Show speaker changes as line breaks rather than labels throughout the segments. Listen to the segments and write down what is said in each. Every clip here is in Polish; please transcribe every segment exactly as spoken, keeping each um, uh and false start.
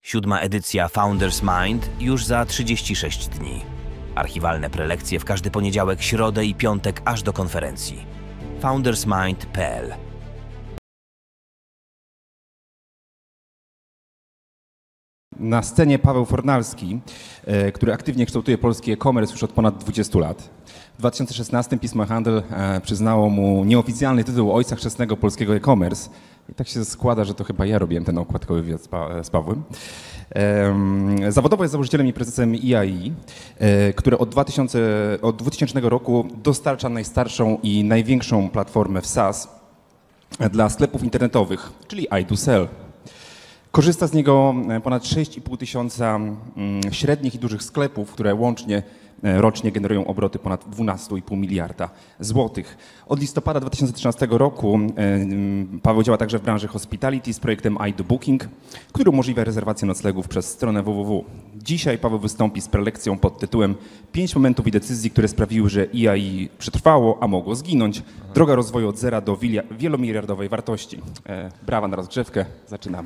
Siódma edycja Founders Mind już za trzydzieści sześć dni. Archiwalne prelekcje w każdy poniedziałek, środę i piątek aż do konferencji. founders mind kropka p l
Na scenie Paweł Fornalski, który aktywnie kształtuje polski e-commerce już od ponad dwudziestu lat. W dwa tysiące szesnastym Pismo Handel przyznało mu nieoficjalny tytuł Ojca Chrzestnego polskiego e-commerce. I tak się składa, że to chyba ja robiłem ten okładkowy wywiad z, pa z Pawłem. Zawodowo jest założycielem i prezesem E A I, które od, od dwutysięcznego roku dostarcza najstarszą i największą platformę w SaaS dla sklepów internetowych, czyli I do Sell. Korzysta z niego ponad sześć i pół tysiąca średnich i dużych sklepów, które łącznie rocznie generują obroty ponad dwanaście i pół miliarda złotych. Od listopada dwa tysiące trzynastego roku Paweł działa także w branży hospitality z projektem I do Booking, który umożliwia rezerwację noclegów przez stronę w w w. Dzisiaj Paweł wystąpi z prelekcją pod tytułem pięć momentów i decyzji, które sprawiły, że E A I przetrwało, a mogło zginąć. Droga rozwoju od zera do wielomiliardowej wartości. Brawa na rozgrzewkę. Zaczynamy.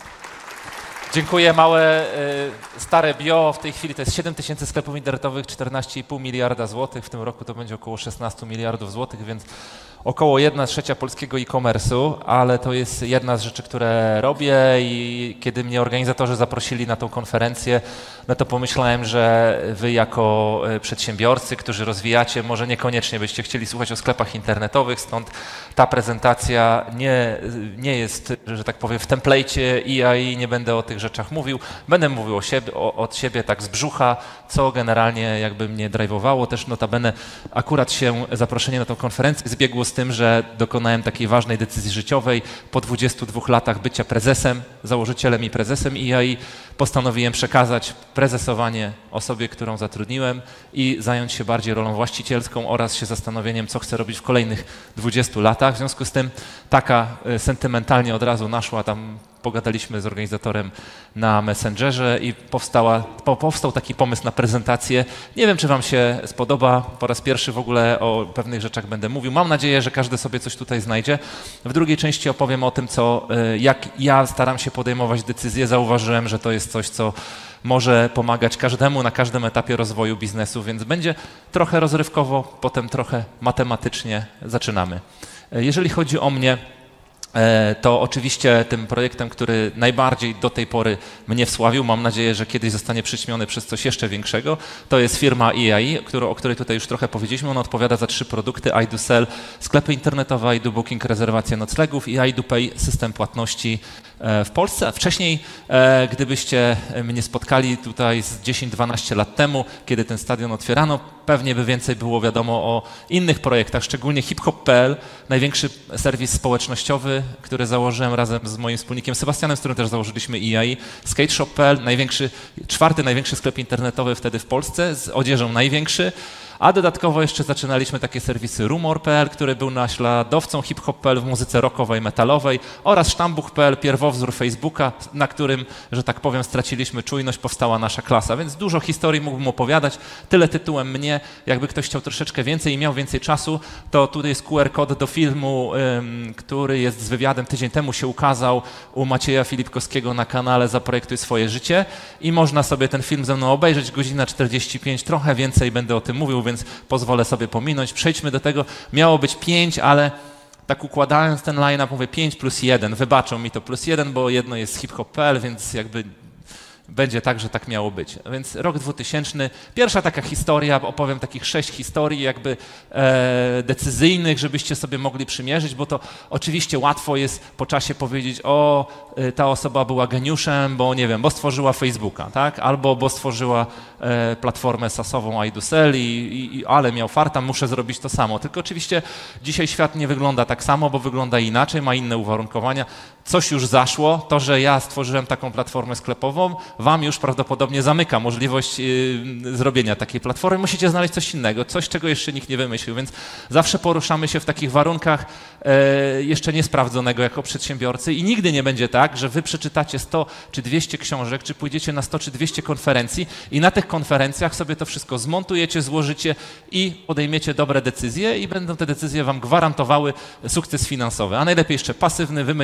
Dziękuję. Małe, y, stare bio. W tej chwili to jest siedem tysięcy sklepów internetowych, czternaście i pół miliarda złotych. W tym roku to będzie około szesnaście miliardów złotych, więc około jedna trzecia polskiego e-commerce'u, ale to jest jedna z rzeczy, które robię i kiedy mnie organizatorzy zaprosili na tą konferencję, no to pomyślałem, że wy jako przedsiębiorcy, którzy rozwijacie, może niekoniecznie byście chcieli słuchać o sklepach internetowych, stąd ta prezentacja nie, nie jest, że tak powiem, w templejcie E A I, nie będę o tych rzeczach mówił. Będę mówił o siebie, o, od siebie tak z brzucha, co generalnie jakby mnie drive'owało. Też notabene akurat się zaproszenie na tę konferencję zbiegło z tym, że dokonałem takiej ważnej decyzji życiowej. Po dwudziestu dwóch latach bycia prezesem, założycielem i prezesem E A I postanowiłem przekazać prezesowanie osobie, którą zatrudniłem i zająć się bardziej rolą właścicielską oraz się zastanowieniem, co chcę robić w kolejnych dwudziestu latach. W związku z tym taka sentymentalnie od razu naszła, tam pogadaliśmy z organizatorem na Messengerze i powstała, po, powstał taki pomysł na prezentację. Nie wiem, czy wam się spodoba. Po raz pierwszy w ogóle o pewnych rzeczach będę mówił. Mam nadzieję, że każdy sobie coś tutaj znajdzie. W drugiej części opowiem o tym, co, jak ja staram się podejmować decyzje. Zauważyłem, że to jest coś, co może pomagać każdemu na każdym etapie rozwoju biznesu, więc będzie trochę rozrywkowo, potem trochę matematycznie. Zaczynamy. Jeżeli chodzi o mnie, to oczywiście tym projektem, który najbardziej do tej pory mnie wsławił, mam nadzieję, że kiedyś zostanie przyćmiony przez coś jeszcze większego, to jest firma E A I, którą, o której tutaj już trochę powiedzieliśmy. Ona odpowiada za trzy produkty: I do Sell, sklepy internetowe, I do Booking, rezerwacje noclegów i I do Pay, system płatności w Polsce. Wcześniej, gdybyście mnie spotkali tutaj z dziesięć dwanaście lat temu, kiedy ten stadion otwierano, pewnie by więcej było wiadomo o innych projektach, szczególnie hiphop kropka p l, największy serwis społecznościowy, który założyłem razem z moim wspólnikiem Sebastianem, z którym też założyliśmy E A I, skateshop kropka p l, największy, czwarty największy sklep internetowy wtedy w Polsce, z odzieżą największy. A dodatkowo jeszcze zaczynaliśmy takie serwisy rumor kropka p l, który był naśladowcą hiphop kropka p l w muzyce rockowej, metalowej, oraz sztambuch kropka p l, pierwowzór Facebooka, na którym, że tak powiem, straciliśmy czujność, powstała nasza klasa. Więc dużo historii mógłbym opowiadać, tyle tytułem mnie. Jakby ktoś chciał troszeczkę więcej i miał więcej czasu, to tutaj jest Q R kod do filmu, ym, który jest z wywiadem, tydzień temu się ukazał u Macieja Filipkowskiego na kanale Zaprojektuj swoje życie i można sobie ten film ze mną obejrzeć, godzina czterdzieści pięć, trochę więcej będę o tym mówił, więc pozwolę sobie pominąć. Przejdźmy do tego. Miało być pięć, ale tak układając ten line-up mówię pięć plus jeden. Wybaczą mi to plus jeden, bo jedno jest hiphop kropka p l, więc jakby będzie tak, że tak miało być. Więc rok dwutysięczny. Pierwsza taka historia, opowiem takich sześć historii jakby e, decyzyjnych, żebyście sobie mogli przymierzyć, bo to oczywiście łatwo jest po czasie powiedzieć: o, ta osoba była geniuszem, bo nie wiem, bo stworzyła Facebooka, tak? Albo bo stworzyła e, platformę SaaS-ową I do Sell, i, i, ale miał farta, muszę zrobić to samo. Tylko oczywiście dzisiaj świat nie wygląda tak samo, bo wygląda inaczej, ma inne uwarunkowania. Coś już zaszło, to, że ja stworzyłem taką platformę sklepową, wam już prawdopodobnie zamyka możliwość yy, zrobienia takiej platformy. Musicie znaleźć coś innego, coś, czego jeszcze nikt nie wymyślił, więc zawsze poruszamy się w takich warunkach yy, jeszcze niesprawdzonego jako przedsiębiorcy i nigdy nie będzie tak, że wy przeczytacie sto czy dwieście książek, czy pójdziecie na sto czy dwieście konferencji i na tych konferencjach sobie to wszystko zmontujecie, złożycie i podejmiecie dobre decyzje i będą te decyzje wam gwarantowały sukces finansowy, a najlepiej jeszcze pasywny, wy będziecie leżeli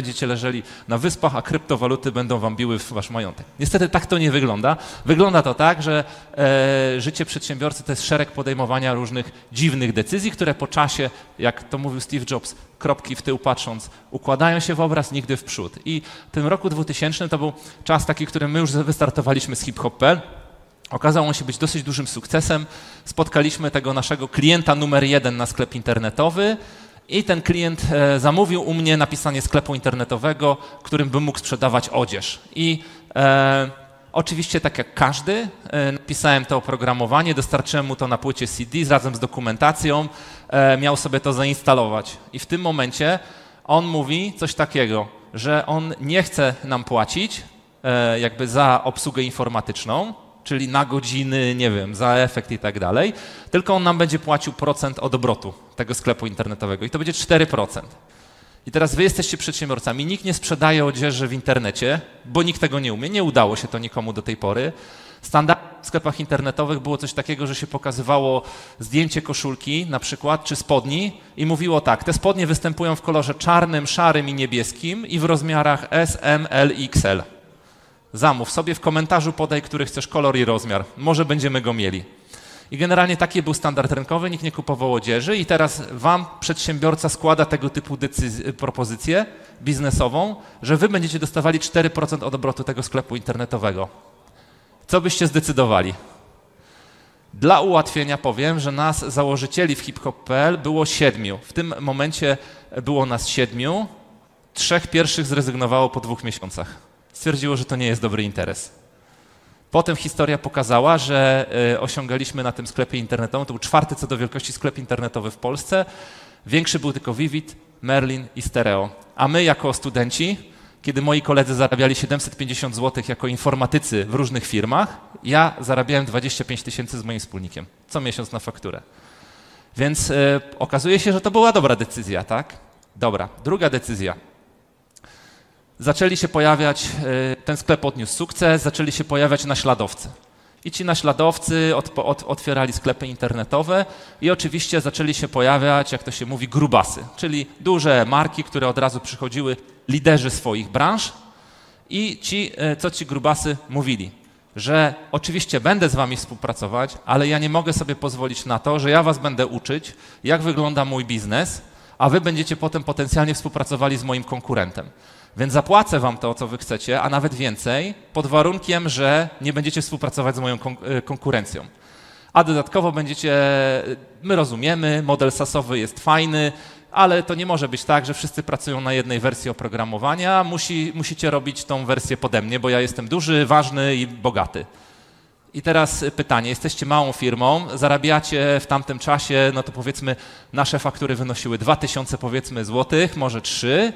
leżeli na wyspach, a kryptowaluty będą wam biły w wasz majątek. Niestety tak to nie wygląda. Wygląda to tak, że e, życie przedsiębiorcy to jest szereg podejmowania różnych dziwnych decyzji, które po czasie, jak to mówił Steve Jobs, kropki w tył patrząc, układają się w obraz, nigdy w przód. I w tym roku dwutysięcznym to był czas taki, który my już wystartowaliśmy z hip hop kropka p l. Okazał on się być dosyć dużym sukcesem. Spotkaliśmy tego naszego klienta numer jeden na sklep internetowy i ten klient e, zamówił u mnie napisanie sklepu internetowego, którym bym mógł sprzedawać odzież. I e, oczywiście tak jak każdy, e, napisałem to oprogramowanie, dostarczyłem mu to na płycie C D razem z dokumentacją, e, miał sobie to zainstalować. I w tym momencie on mówi coś takiego, że on nie chce nam płacić e, jakby za obsługę informatyczną, czyli na godziny, nie wiem, za efekt i tak dalej, tylko on nam będzie płacił procent od obrotu tego sklepu internetowego i to będzie cztery procent. I teraz wy jesteście przedsiębiorcami, nikt nie sprzedaje odzieży w internecie, bo nikt tego nie umie, nie udało się to nikomu do tej pory. Standardem w sklepach internetowych było coś takiego, że się pokazywało zdjęcie koszulki na przykład, czy spodni i mówiło tak, te spodnie występują w kolorze czarnym, szarym i niebieskim i w rozmiarach S, M, L i X L. Zamów sobie, w komentarzu podaj, który chcesz kolor i rozmiar. Może będziemy go mieli. I generalnie taki był standard rynkowy, nikt nie kupował odzieży i teraz wam przedsiębiorca składa tego typu decyzję, propozycję biznesową, że wy będziecie dostawali cztery procent od obrotu tego sklepu internetowego. Co byście zdecydowali? Dla ułatwienia powiem, że nas założycieli w hip hop kropka p l było siedmiu. W tym momencie było nas siedmiu. Trzech pierwszych zrezygnowało po dwóch miesiącach. Stwierdziło, że to nie jest dobry interes. Potem historia pokazała, że y, osiągaliśmy na tym sklepie internetowym, to był czwarty co do wielkości sklep internetowy w Polsce. Większy był tylko Vivid, Merlin i Stereo. A my jako studenci, kiedy moi koledzy zarabiali siedemset pięćdziesiąt złotych jako informatycy w różnych firmach, ja zarabiałem dwadzieścia pięć tysięcy z moim wspólnikiem co miesiąc na fakturę. Więc y, okazuje się, że to była dobra decyzja, tak? Dobra, druga decyzja. Zaczęli się pojawiać, ten sklep odniósł sukces, zaczęli się pojawiać naśladowcy. I ci naśladowcy od, od, otwierali sklepy internetowe i oczywiście zaczęli się pojawiać, jak to się mówi, grubasy, czyli duże marki, które od razu przychodziły, liderzy swoich branż i ci, co ci grubasy mówili, że oczywiście będę z wami współpracować, ale ja nie mogę sobie pozwolić na to, że ja was będę uczyć, jak wygląda mój biznes, a wy będziecie potem potencjalnie współpracowali z moim konkurentem. Więc zapłacę wam to, co wy chcecie, a nawet więcej, pod warunkiem, że nie będziecie współpracować z moją konkurencją. A dodatkowo będziecie, my rozumiemy, model sasowy jest fajny, ale to nie może być tak, że wszyscy pracują na jednej wersji oprogramowania, Musi, musicie robić tą wersję pode mnie, bo ja jestem duży, ważny i bogaty. I teraz pytanie, jesteście małą firmą, zarabiacie w tamtym czasie, no to powiedzmy nasze faktury wynosiły dwa tysiące powiedzmy złotych, może trzy.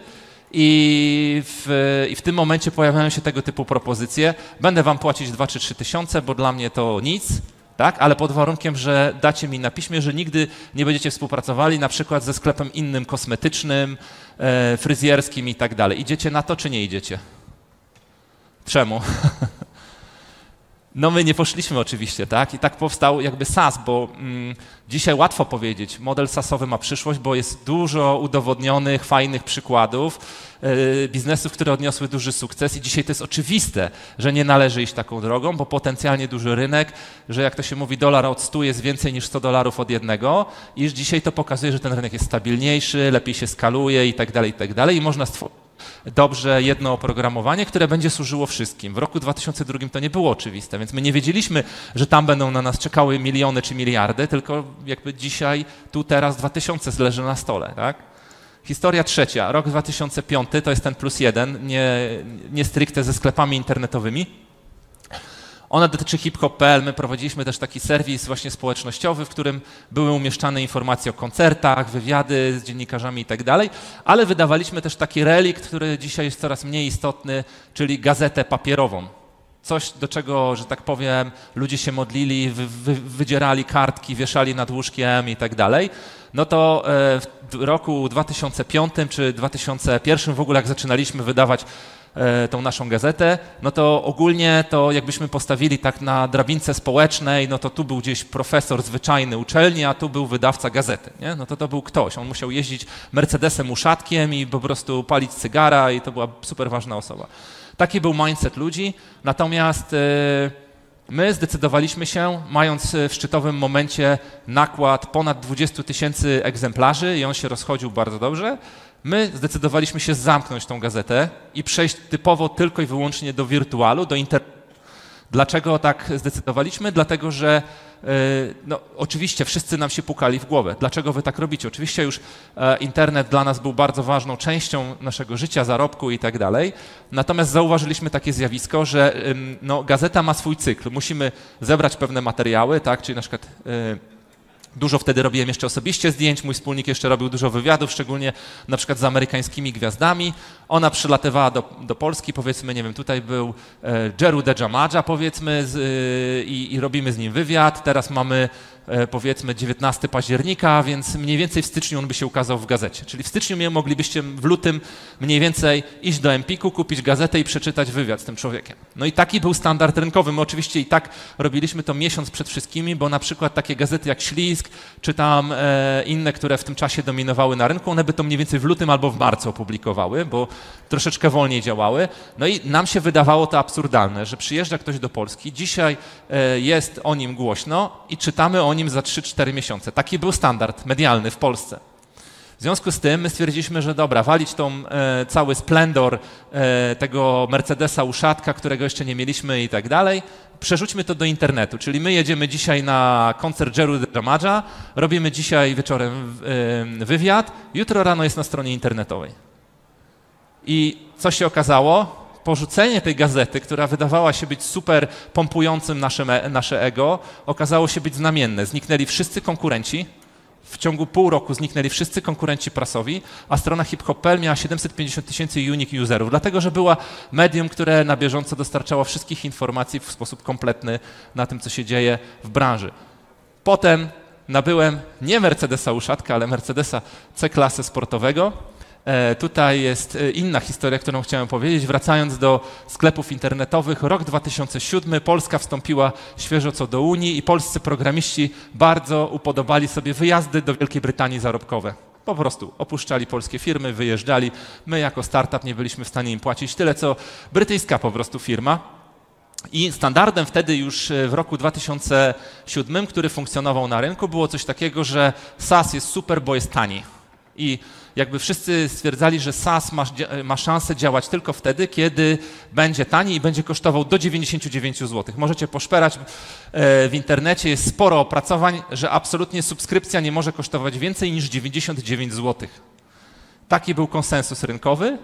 I w, I w tym momencie pojawiają się tego typu propozycje. Będę wam płacić dwa czy trzy tysiące, bo dla mnie to nic, tak? Ale pod warunkiem, że dacie mi na piśmie, że nigdy nie będziecie współpracowali na przykład ze sklepem innym kosmetycznym, e, fryzjerskim i tak dalej. Idziecie na to, czy nie idziecie? Czemu? No my nie poszliśmy oczywiście, tak? I tak powstał jakby SaaS, bo mm, dzisiaj łatwo powiedzieć, model SaaSowy ma przyszłość, bo jest dużo udowodnionych, fajnych przykładów yy, biznesów, które odniosły duży sukces i dzisiaj to jest oczywiste, że nie należy iść taką drogą, bo potencjalnie duży rynek, że jak to się mówi, dolar od stu jest więcej niż sto dolarów od jednego i już dzisiaj to pokazuje, że ten rynek jest stabilniejszy, lepiej się skaluje i tak dalej, i tak dalej i można stworzyć dobrze jedno oprogramowanie, które będzie służyło wszystkim. W roku dwa tysiące drugim to nie było oczywiste, więc my nie wiedzieliśmy, że tam będą na nas czekały miliony czy miliardy, tylko jakby dzisiaj, tu, teraz dwa tysiące leży na stole, tak? Historia trzecia, rok dwa tysiące piąty, to jest ten plus jeden, nie, nie stricte ze sklepami internetowymi. Ona dotyczy hip hop kropka p l. My prowadziliśmy też taki serwis właśnie społecznościowy, w którym były umieszczane informacje o koncertach, wywiady z dziennikarzami i tak dalej, ale wydawaliśmy też taki relikt, który dzisiaj jest coraz mniej istotny, czyli gazetę papierową. Coś, do czego, że tak powiem, ludzie się modlili, wy, wy, wydzierali kartki, wieszali nad łóżkiem i tak dalej. No to w roku dwa tysiące piątym czy dwa tysiące pierwszym w ogóle jak zaczynaliśmy wydawać e, tą naszą gazetę, no to ogólnie to jakbyśmy postawili tak na drabince społecznej, no to tu był gdzieś profesor zwyczajny uczelni, a tu był wydawca gazety, nie? No to to był ktoś. On musiał jeździć Mercedesem uszatkiem i po prostu palić cygara i to była super ważna osoba. Taki był mindset ludzi, natomiast e, my zdecydowaliśmy się, mając w szczytowym momencie nakład ponad dwudziestu tysięcy egzemplarzy i on się rozchodził bardzo dobrze, my zdecydowaliśmy się zamknąć tą gazetę i przejść typowo tylko i wyłącznie do wirtualu, do internetu. Dlaczego tak zdecydowaliśmy? Dlatego, że no, oczywiście wszyscy nam się pukali w głowę. Dlaczego wy tak robicie? Oczywiście już internet dla nas był bardzo ważną częścią naszego życia, zarobku i tak dalej. Natomiast zauważyliśmy takie zjawisko, że no, gazeta ma swój cykl. Musimy zebrać pewne materiały, tak? Czyli na przykład dużo wtedy robiłem jeszcze osobiście zdjęć, mój wspólnik jeszcze robił dużo wywiadów, szczególnie na przykład z amerykańskimi gwiazdami. Ona przylatywała do, do Polski, powiedzmy, nie wiem, tutaj był e, Jeru Dejamadza, powiedzmy, z, e, i, i robimy z nim wywiad. Teraz mamy, e, powiedzmy, dziewiętnastego października, więc mniej więcej w styczniu on by się ukazał w gazecie. Czyli w styczniu moglibyście w lutym mniej więcej iść do Empiku, kupić gazetę i przeczytać wywiad z tym człowiekiem. No i taki był standard rynkowy. My oczywiście i tak robiliśmy to miesiąc przed wszystkimi, bo na przykład takie gazety jak Ślizg, czy tam e, inne, które w tym czasie dominowały na rynku, one by to mniej więcej w lutym albo w marcu opublikowały, bo troszeczkę wolniej działały. No i nam się wydawało to absurdalne, że przyjeżdża ktoś do Polski, dzisiaj e, jest o nim głośno i czytamy o nim za trzy cztery miesiące. Taki był standard medialny w Polsce. W związku z tym my stwierdziliśmy, że dobra, walić tą e, cały splendor e, tego Mercedesa uszatka, którego jeszcze nie mieliśmy i tak dalej, przerzućmy to do internetu, czyli my jedziemy dzisiaj na koncert Jeru Dejamadza, robimy dzisiaj wieczorem e, wywiad, jutro rano jest na stronie internetowej. I co się okazało? Porzucenie tej gazety, która wydawała się być super pompującym nasze, nasze ego, okazało się być znamienne. Zniknęli wszyscy konkurenci. W ciągu pół roku zniknęli wszyscy konkurenci prasowi, a strona hip hop kropka pe el miała siedemset pięćdziesiąt tysięcy unique userów, dlatego że była medium, które na bieżąco dostarczało wszystkich informacji w sposób kompletny na tym, co się dzieje w branży. Potem nabyłem nie Mercedesa uszatka, ale Mercedesa C-klasy sportowego. E, tutaj jest inna historia, którą chciałem powiedzieć. Wracając do sklepów internetowych, rok dwa tysiące siódmy, Polska wstąpiła świeżo co do Unii i polscy programiści bardzo upodobali sobie wyjazdy do Wielkiej Brytanii zarobkowe. Po prostu opuszczali polskie firmy, wyjeżdżali. My jako startup nie byliśmy w stanie im płacić tyle, co brytyjska po prostu firma. I standardem wtedy już w roku dwa tysiące siódmym, który funkcjonował na rynku, było coś takiego, że SaaS jest super, bo jest tani. I jakby wszyscy stwierdzali, że SaaS ma, ma szansę działać tylko wtedy, kiedy będzie tani i będzie kosztował do dziewięćdziesięciu dziewięciu złotych. Możecie poszperać w internecie, jest sporo opracowań, że absolutnie subskrypcja nie może kosztować więcej niż dziewięćdziesiąt dziewięć złotych. Taki był konsensus rynkowy.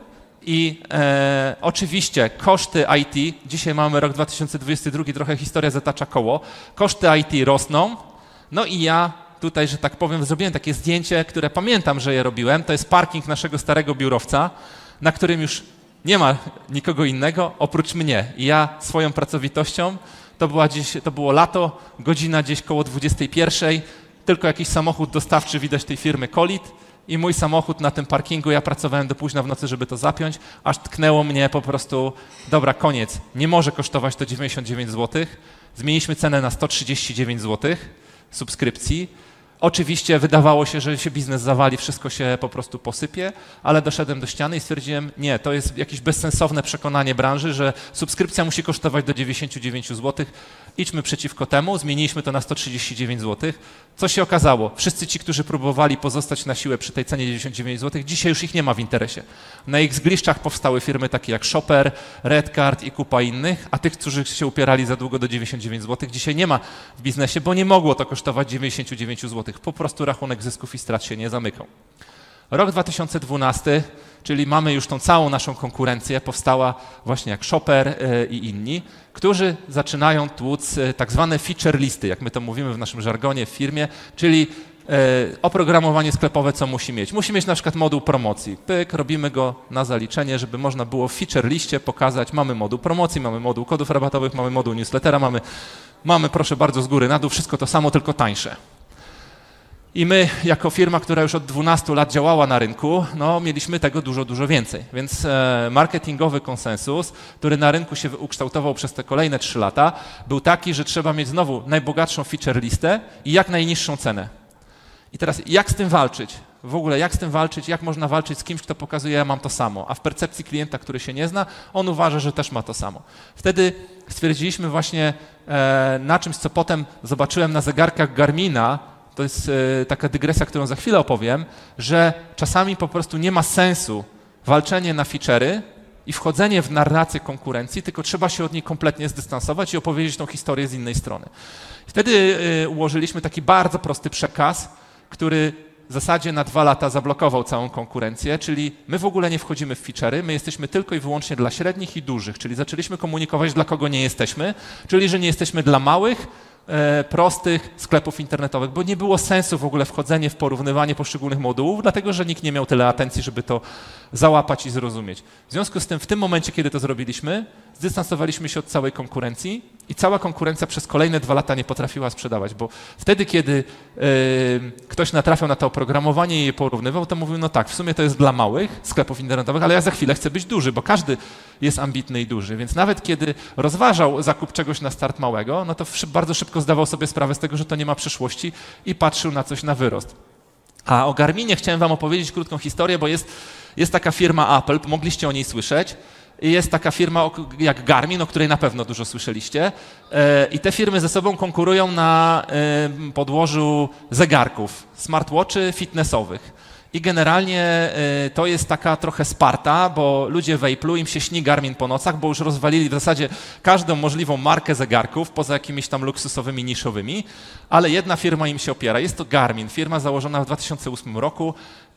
I e, oczywiście koszty I T, dzisiaj mamy rok dwa tysiące dwudziesty drugi, trochę historia zatacza koło, koszty I T rosną, no i ja tutaj, że tak powiem, zrobiłem takie zdjęcie, które pamiętam, że je robiłem, to jest parking naszego starego biurowca, na którym już nie ma nikogo innego oprócz mnie i ja swoją pracowitością, to, była gdzieś, to było lato, godzina gdzieś koło dwudziestej pierwszej, tylko jakiś samochód dostawczy widać tej firmy Kolit, i mój samochód na tym parkingu, ja pracowałem do późna w nocy, żeby to zapiąć, aż tknęło mnie po prostu, dobra, koniec, nie może kosztować to dziewięćdziesiąt dziewięć złotych. Zmieniliśmy cenę na sto trzydzieści dziewięć złotych subskrypcji. Oczywiście wydawało się, że się biznes zawali, wszystko się po prostu posypie, ale doszedłem do ściany i stwierdziłem, nie, to jest jakieś bezsensowne przekonanie branży, że subskrypcja musi kosztować do dziewięćdziesięciu dziewięciu złotych. Idźmy przeciwko temu, zmieniliśmy to na sto trzydzieści dziewięć złotych. Co się okazało? Wszyscy ci, którzy próbowali pozostać na siłę przy tej cenie dziewięćdziesiąt dziewięć złotych, dzisiaj już ich nie ma w interesie. Na ich zgliszczach powstały firmy takie jak Shopper, Redcard i kupa innych, a tych, którzy się upierali za długo do dziewięćdziesięciu dziewięciu złotych, dzisiaj nie ma w biznesie, bo nie mogło to kosztować dziewięćdziesiąt dziewięć złotych. Po prostu rachunek zysków i strat się nie zamykał. Rok dwa tysiące dwunasty, czyli mamy już tą całą naszą konkurencję, powstała właśnie jak Shopper i inni, którzy zaczynają tłuc tak zwane feature listy, jak my to mówimy w naszym żargonie w firmie, czyli oprogramowanie sklepowe, co musi mieć. Musi mieć na przykład moduł promocji. Pyk, robimy go na zaliczenie, żeby można było w feature liście pokazać, mamy moduł promocji, mamy moduł kodów rabatowych, mamy moduł newslettera, mamy, mamy proszę bardzo z góry na dół, wszystko to samo, tylko tańsze. I my, jako firma, która już od dwunastu lat działała na rynku, no, mieliśmy tego dużo, dużo więcej. Więc e, marketingowy konsensus, który na rynku się ukształtował przez te kolejne trzy lata, był taki, że trzeba mieć znowu najbogatszą feature listę i jak najniższą cenę. I teraz jak z tym walczyć? W ogóle jak z tym walczyć? Jak można walczyć z kimś, kto pokazuje, ja mam to samo, a w percepcji klienta, który się nie zna, on uważa, że też ma to samo. Wtedy stwierdziliśmy właśnie e, na czymś, co potem zobaczyłem na zegarkach Garmina, to jest e, taka dygresja, którą za chwilę opowiem, że czasami po prostu nie ma sensu walczenie na feature'y i wchodzenie w narrację konkurencji, tylko trzeba się od niej kompletnie zdystansować i opowiedzieć tą historię z innej strony. Wtedy e, ułożyliśmy taki bardzo prosty przekaz, który w zasadzie na dwa lata zablokował całą konkurencję, czyli my w ogóle nie wchodzimy w feature'y, my jesteśmy tylko i wyłącznie dla średnich i dużych, czyli zaczęliśmy komunikować, dla kogo nie jesteśmy, czyli że nie jesteśmy dla małych, e, prostych sklepów internetowych, bo nie było sensu w ogóle wchodzenie w porównywanie poszczególnych modułów, dlatego że nikt nie miał tyle atencji, żeby to załapać i zrozumieć. W związku z tym w tym momencie, kiedy to zrobiliśmy, zdystansowaliśmy się od całej konkurencji i cała konkurencja przez kolejne dwa lata nie potrafiła sprzedawać, bo wtedy, kiedy yy, ktoś natrafiał na to oprogramowanie i je porównywał, to mówił, no tak, w sumie to jest dla małych sklepów internetowych, ale ja za chwilę chcę być duży, bo każdy jest ambitny i duży, więc nawet kiedy rozważał zakup czegoś na start małego, no to bardzo szybko zdawał sobie sprawę z tego, że to nie ma przyszłości i patrzył na coś na wyrost. A o Garminie chciałem wam opowiedzieć krótką historię, bo jest, jest taka firma Apple, mogliście o niej słyszeć. Jest taka firma jak Garmin, o której na pewno dużo słyszeliście. I te firmy ze sobą konkurują na podłożu zegarków, smartwatchy fitnessowych. I generalnie to jest taka trochę Sparta, bo ludzie w Apple'u, im się śni Garmin po nocach, bo już rozwalili w zasadzie każdą możliwą markę zegarków, poza jakimiś tam luksusowymi, niszowymi, ale jedna firma im się opiera. Jest to Garmin, firma założona w dwa tysiące ósmym roku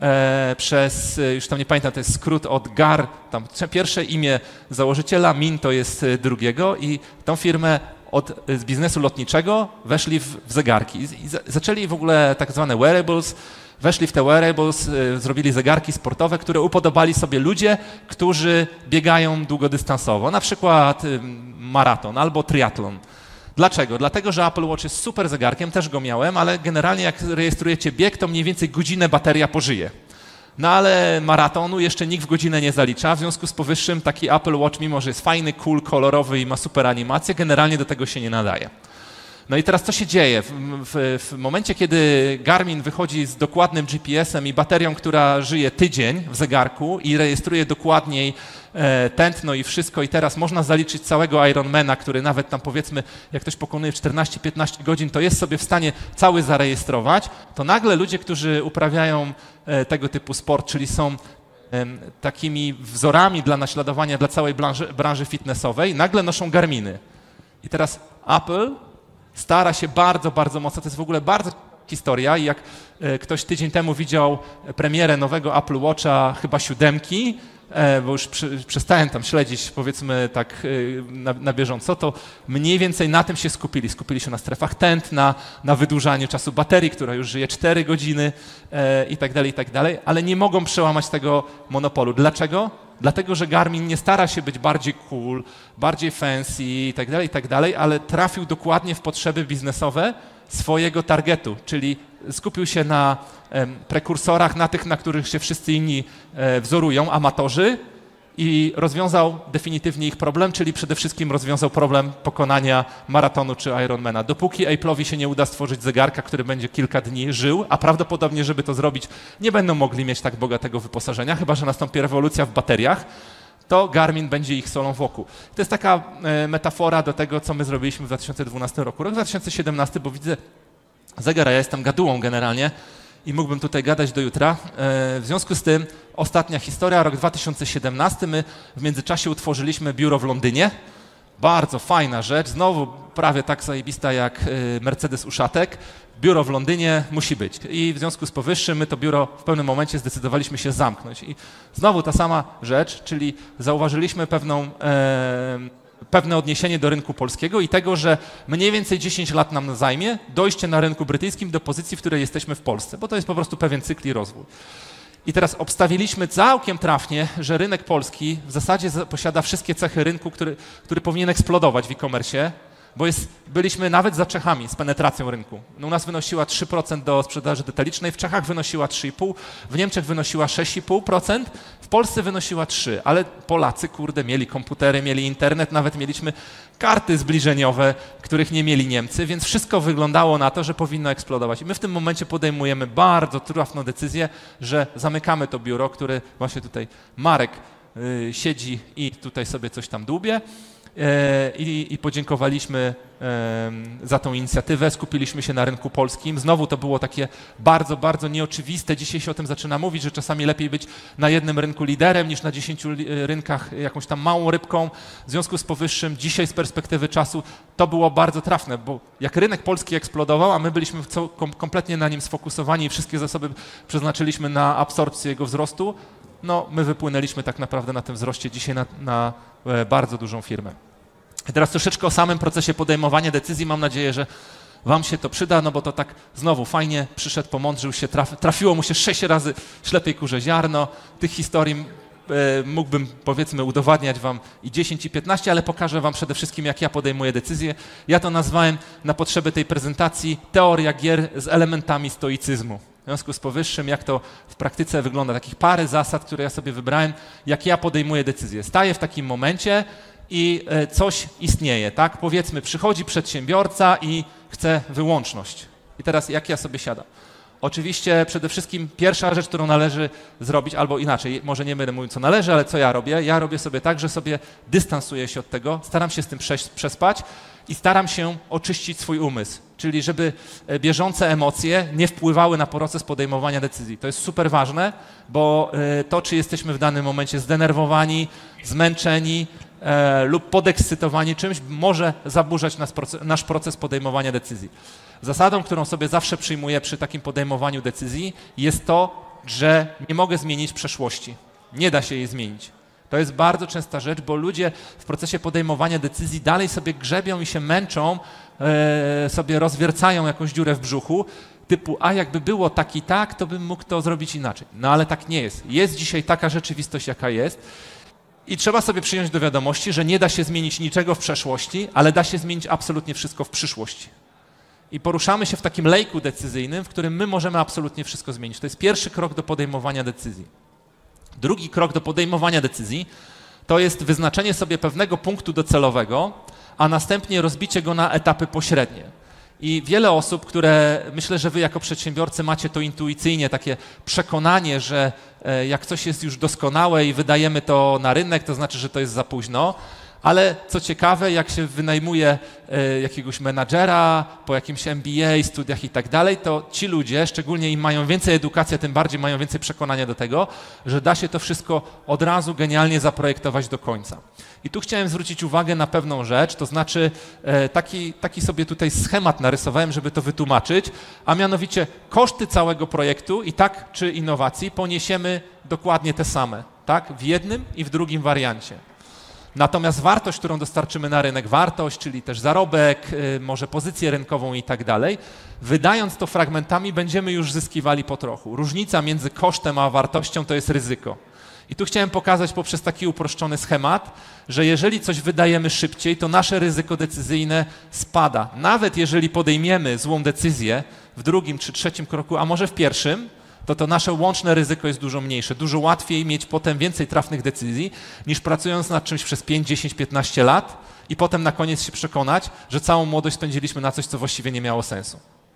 e, przez, już tam nie pamiętam, to jest skrót od Gar, tam pierwsze imię założyciela, Min to jest drugiego i tą firmę od, z biznesu lotniczego weszli w, w zegarki i, i zaczęli w ogóle tak zwane wearables. Weszli w te wearables, y, zrobili zegarki sportowe, które upodobali sobie ludzie, którzy biegają długodystansowo, na przykład y, maraton albo triatlon. Dlaczego? Dlatego, że Apple Watch jest super zegarkiem, też go miałem, ale generalnie jak rejestrujecie bieg, to mniej więcej godzinę bateria pożyje. No ale maratonu jeszcze nikt w godzinę nie zalicza, w związku z powyższym taki Apple Watch, mimo że jest fajny, cool, kolorowy i ma super animację, generalnie do tego się nie nadaje. No i teraz co się dzieje? W, w, w momencie, kiedy Garmin wychodzi z dokładnym G P S-em i baterią, która żyje tydzień w zegarku i rejestruje dokładniej e, tętno i wszystko i teraz można zaliczyć całego Ironmana, który nawet tam powiedzmy, jak ktoś pokonuje w czternaście piętnaście godzin, to jest sobie w stanie cały zarejestrować, to nagle ludzie, którzy uprawiają e, tego typu sport, czyli są e, takimi wzorami dla naśladowania dla całej branży, branży fitnessowej, nagle noszą Garminy. I teraz Apple stara się bardzo, bardzo mocno, to jest w ogóle bardzo historia i jak ktoś tydzień temu widział premierę nowego Apple Watcha, chyba siódemki, bo już przy, przestałem tam śledzić powiedzmy tak na, na bieżąco, to mniej więcej na tym się skupili. Skupili się na strefach tętna, na wydłużaniu czasu baterii, która już żyje cztery godziny e, i tak dalej, i tak dalej, ale nie mogą przełamać tego monopolu. Dlaczego? Dlatego, że Garmin nie stara się być bardziej cool, bardziej fancy i tak dalej, i tak dalej, ale trafił dokładnie w potrzeby biznesowe swojego targetu, czyli skupił się na e, prekursorach, na tych, na których się wszyscy inni e, wzorują, amatorzy i rozwiązał definitywnie ich problem, czyli przede wszystkim rozwiązał problem pokonania maratonu czy Ironmana. Dopóki Apple'owi się nie uda stworzyć zegarka, który będzie kilka dni żył, a prawdopodobnie, żeby to zrobić, nie będą mogli mieć tak bogatego wyposażenia, chyba że nastąpi rewolucja w bateriach, to Garmin będzie ich solą wokół. To jest taka e, metafora do tego, co my zrobiliśmy w dwa tysiące dwunastym roku. Rok dwa tysiące siedemnasty, bo widzę zegar, a ja jestem gadułą generalnie i mógłbym tutaj gadać do jutra. E, w związku z tym ostatnia historia, rok dwa tysiące siedemnasty, my w międzyczasie utworzyliśmy biuro w Londynie. Bardzo fajna rzecz, znowu prawie tak zajebista jak Mercedes Uszatek. Biuro w Londynie musi być i w związku z powyższym my to biuro w pewnym momencie zdecydowaliśmy się zamknąć. I znowu ta sama rzecz, czyli zauważyliśmy pewną, e, pewne odniesienie do rynku polskiego i tego, że mniej więcej dziesięć lat nam zajmie dojście na rynku brytyjskim do pozycji, w której jesteśmy w Polsce, bo to jest po prostu pewien cykl i rozwój. I teraz obstawiliśmy całkiem trafnie, że rynek polski w zasadzie posiada wszystkie cechy rynku, który, który powinien eksplodować w e-commerce, bo jest, byliśmy nawet za Czechami z penetracją rynku. No u nas wynosiła trzy procent do sprzedaży detalicznej, w Czechach wynosiła trzy i pół procent, w Niemczech wynosiła sześć i pół procent, w Polsce wynosiła trzy procent, ale Polacy, kurde, mieli komputery, mieli internet, nawet mieliśmy karty zbliżeniowe, których nie mieli Niemcy, więc wszystko wyglądało na to, że powinno eksplodować. I my w tym momencie podejmujemy bardzo trafną decyzję, że zamykamy to biuro, które właśnie tutaj Marek y, siedzi i tutaj sobie coś tam dłubie. I, i podziękowaliśmy za tą inicjatywę, skupiliśmy się na rynku polskim. Znowu to było takie bardzo, bardzo nieoczywiste. Dzisiaj się o tym zaczyna mówić, że czasami lepiej być na jednym rynku liderem niż na dziesięciu rynkach jakąś tam małą rybką. W związku z powyższym dzisiaj z perspektywy czasu to było bardzo trafne, bo jak rynek polski eksplodował, a my byliśmy kompletnie na nim sfokusowani i wszystkie zasoby przeznaczyliśmy na absorpcję jego wzrostu, no my wypłynęliśmy tak naprawdę na tym wzroście dzisiaj na, na bardzo dużą firmę. I teraz troszeczkę o samym procesie podejmowania decyzji. Mam nadzieję, że wam się to przyda, no bo to tak znowu fajnie przyszedł, pomądrzył się, traf, trafiło mu się sześć razy ślepej kurze ziarno. Tych historii e, mógłbym powiedzmy udowadniać wam i dziesięć i piętnaście, ale pokażę wam przede wszystkim, jak ja podejmuję decyzje. Ja to nazwałem na potrzeby tej prezentacji teoria gier z elementami stoicyzmu. W związku z powyższym, jak to w praktyce wygląda, takich parę zasad, które ja sobie wybrałem, jak ja podejmuję decyzję. Staję w takim momencie i coś istnieje, tak? Powiedzmy, przychodzi przedsiębiorca i chce wyłączność. I teraz jak ja sobie siadam? Oczywiście przede wszystkim pierwsza rzecz, którą należy zrobić, albo inaczej, może nie będę mówił, co należy, ale co ja robię? Ja robię sobie tak, że sobie dystansuję się od tego, staram się z tym przespać i staram się oczyścić swój umysł, czyli żeby bieżące emocje nie wpływały na proces podejmowania decyzji. To jest super ważne, bo to, czy jesteśmy w danym momencie zdenerwowani, zmęczeni e, lub podekscytowani czymś, może zaburzać nas proces, nasz proces podejmowania decyzji. Zasadą, którą sobie zawsze przyjmuję przy takim podejmowaniu decyzji, jest to, że nie mogę zmienić przeszłości. Nie da się jej zmienić. To jest bardzo częsta rzecz, bo ludzie w procesie podejmowania decyzji dalej sobie grzebią i się męczą, e, sobie rozwiercają jakąś dziurę w brzuchu, typu, a jakby było tak i tak, to bym mógł to zrobić inaczej. No ale tak nie jest. Jest dzisiaj taka rzeczywistość, jaka jest i trzeba sobie przyjąć do wiadomości, że nie da się zmienić niczego w przeszłości, ale da się zmienić absolutnie wszystko w przyszłości. I poruszamy się w takim lejku decyzyjnym, w którym my możemy absolutnie wszystko zmienić. To jest pierwszy krok do podejmowania decyzji. Drugi krok do podejmowania decyzji to jest wyznaczenie sobie pewnego punktu docelowego, a następnie rozbicie go na etapy pośrednie. I wiele osób, które myślę, że wy jako przedsiębiorcy macie to intuicyjnie, takie przekonanie, że jak coś jest już doskonałe i wydajemy to na rynek, to znaczy, że to jest za późno. Ale co ciekawe, jak się wynajmuje e, jakiegoś menadżera po jakimś M B A, studiach i tak dalej, to ci ludzie, szczególnie im mają więcej edukacji, tym bardziej mają więcej przekonania do tego, że da się to wszystko od razu genialnie zaprojektować do końca. I tu chciałem zwrócić uwagę na pewną rzecz, to znaczy e, taki, taki sobie tutaj schemat narysowałem, żeby to wytłumaczyć, a mianowicie koszty całego projektu i tak czy innowacji poniesiemy dokładnie te same, tak? W jednym i w drugim wariancie. Natomiast wartość, którą dostarczymy na rynek, wartość, czyli też zarobek, może pozycję rynkową i tak dalej, wydając to fragmentami, będziemy już zyskiwali po trochu. Różnica między kosztem a wartością to jest ryzyko. I tu chciałem pokazać poprzez taki uproszczony schemat, że jeżeli coś wydajemy szybciej, to nasze ryzyko decyzyjne spada. Nawet jeżeli podejmiemy złą decyzję w drugim czy trzecim kroku, a może w pierwszym, to to nasze łączne ryzyko jest dużo mniejsze. Dużo łatwiej mieć potem więcej trafnych decyzji, niż pracując nad czymś przez pięć, dziesięć, piętnaście lat i potem na koniec się przekonać, że całą młodość spędziliśmy na coś, co właściwie nie miało sensu.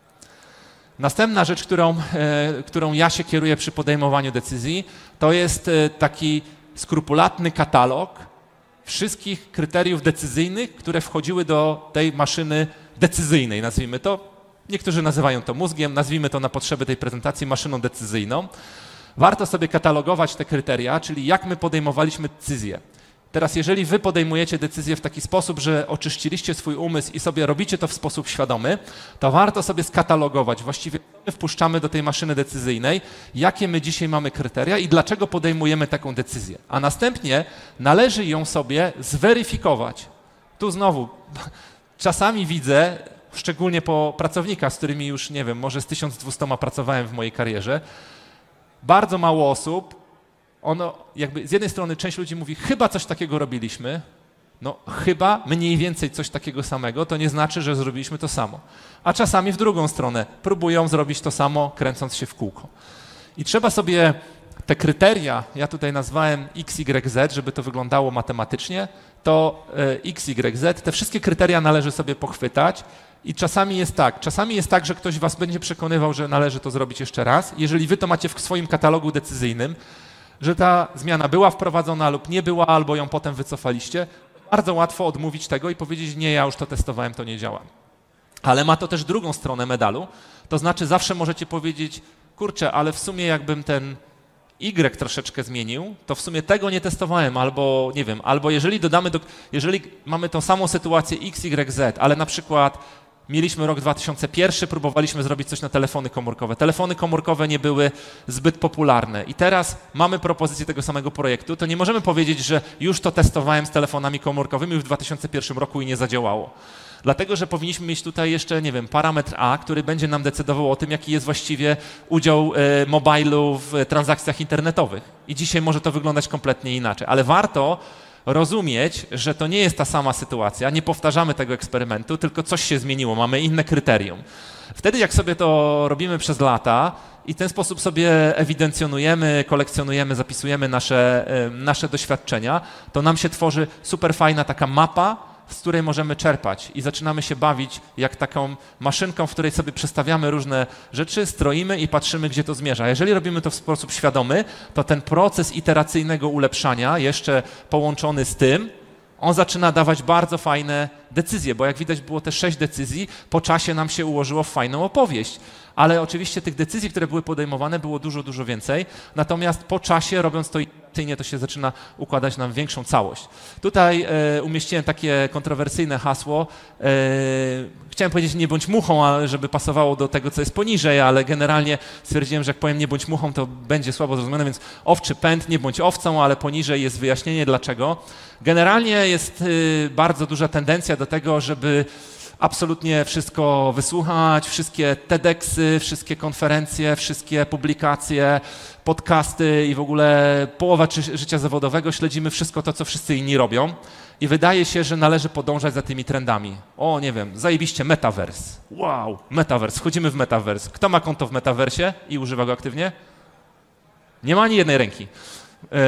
Następna rzecz, którą, e, którą ja się kieruję przy podejmowaniu decyzji, to jest e, taki skrupulatny katalog wszystkich kryteriów decyzyjnych, które wchodziły do tej maszyny decyzyjnej, nazwijmy to. Niektórzy nazywają to mózgiem, nazwijmy to na potrzeby tej prezentacji maszyną decyzyjną. Warto sobie katalogować te kryteria, czyli jak my podejmowaliśmy decyzje. Teraz jeżeli wy podejmujecie decyzję w taki sposób, że oczyściliście swój umysł i sobie robicie to w sposób świadomy, to warto sobie skatalogować, właściwie my wpuszczamy do tej maszyny decyzyjnej, jakie my dzisiaj mamy kryteria i dlaczego podejmujemy taką decyzję. A następnie należy ją sobie zweryfikować. Tu znowu czasami widzę, szczególnie po pracownikach, z którymi już, nie wiem, może z tysiąc dwiema pracowałem w mojej karierze, bardzo mało osób, ono jakby z jednej strony część ludzi mówi, chyba coś takiego robiliśmy, No chyba mniej więcej coś takiego samego, to nie znaczy, że zrobiliśmy to samo. A czasami w drugą stronę próbują zrobić to samo, kręcąc się w kółko. I trzeba sobie te kryteria, ja tutaj nazwałem X, Y, Z, żeby to wyglądało matematycznie, to X, Y, Z, te wszystkie kryteria należy sobie pochwytać i czasami jest tak, czasami jest tak, że ktoś was będzie przekonywał, że należy to zrobić jeszcze raz. Jeżeli wy to macie w swoim katalogu decyzyjnym, że ta zmiana była wprowadzona lub nie była, albo ją potem wycofaliście, bardzo łatwo odmówić tego i powiedzieć, nie, ja już to testowałem, to nie działa. Ale ma to też drugą stronę medalu, to znaczy zawsze możecie powiedzieć, kurczę, ale w sumie jakbym ten Y troszeczkę zmienił, to w sumie tego nie testowałem, albo nie wiem, albo jeżeli dodamy, do, jeżeli mamy tą samą sytuację X, Y, Z, ale na przykład mieliśmy rok dwa tysiące pierwszy, próbowaliśmy zrobić coś na telefony komórkowe. Telefony komórkowe nie były zbyt popularne i teraz mamy propozycję tego samego projektu, to nie możemy powiedzieć, że już to testowałem z telefonami komórkowymi w dwa tysiące pierwszym roku i nie zadziałało. Dlatego, że powinniśmy mieć tutaj jeszcze, nie wiem, parametr A, który będzie nam decydował o tym, jaki jest właściwie udział y, mobilu w transakcjach internetowych. I dzisiaj może to wyglądać kompletnie inaczej, ale warto rozumieć, że to nie jest ta sama sytuacja, nie powtarzamy tego eksperymentu, tylko coś się zmieniło, mamy inne kryterium. Wtedy jak sobie to robimy przez lata i w ten sposób sobie ewidencjonujemy, kolekcjonujemy, zapisujemy nasze, nasze doświadczenia, to nam się tworzy super fajna taka mapa, z której możemy czerpać i zaczynamy się bawić jak taką maszynką, w której sobie przestawiamy różne rzeczy, stroimy i patrzymy, gdzie to zmierza. Jeżeli robimy to w sposób świadomy, to ten proces iteracyjnego ulepszania, jeszcze połączony z tym, on zaczyna dawać bardzo fajne decyzje, bo jak widać było te sześć decyzji, po czasie nam się ułożyło w fajną opowieść. Ale oczywiście tych decyzji, które były podejmowane, było dużo, dużo więcej. Natomiast po czasie, robiąc to iteracyjnie, to się zaczyna układać nam większą całość. Tutaj e, umieściłem takie kontrowersyjne hasło. E, chciałem powiedzieć nie bądź muchą, ale żeby pasowało do tego, co jest poniżej, ale generalnie stwierdziłem, że jak powiem nie bądź muchą, to będzie słabo zrozumiane, więc owczy pęd, nie bądź owcą, ale poniżej jest wyjaśnienie dlaczego. Generalnie jest y, bardzo duża tendencja do tego, żeby absolutnie wszystko wysłuchać, wszystkie TEDxy, wszystkie konferencje, wszystkie publikacje, podcasty i w ogóle połowa życia zawodowego śledzimy wszystko to, co wszyscy inni robią i wydaje się, że należy podążać za tymi trendami. O, nie wiem, zajebiście Metaverse. Wow, Metaverse, wchodzimy w Metaverse. Kto ma konto w Metaversie i używa go aktywnie? Nie ma ani jednej ręki. Yy,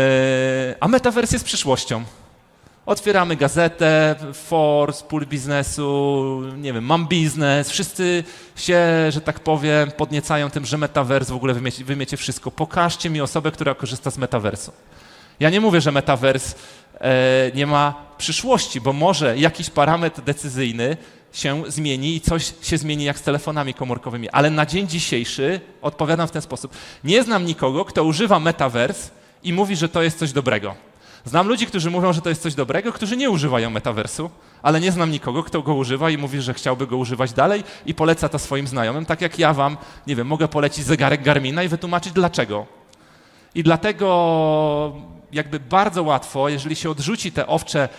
a Metaverse jest przyszłością. Otwieramy gazetę, Forbes, Pól Biznesu, nie wiem, Mam Biznes, wszyscy się, że tak powiem, podniecają tym, że Metaverse, w ogóle wymiecie, wymiecie wszystko. Pokażcie mi osobę, która korzysta z Metaversu. Ja nie mówię, że Metaverse e, nie ma przyszłości, bo może jakiś parametr decyzyjny się zmieni i coś się zmieni jak z telefonami komórkowymi, ale na dzień dzisiejszy odpowiadam w ten sposób. Nie znam nikogo, kto używa Metaverse i mówi, że to jest coś dobrego. Znam ludzi, którzy mówią, że to jest coś dobrego, którzy nie używają metaversu, ale nie znam nikogo, kto go używa i mówi, że chciałby go używać dalej i poleca to swoim znajomym, tak jak ja wam, nie wiem, mogę polecić zegarek Garmina i wytłumaczyć dlaczego. I dlatego jakby bardzo łatwo, jeżeli się odrzuci te owcze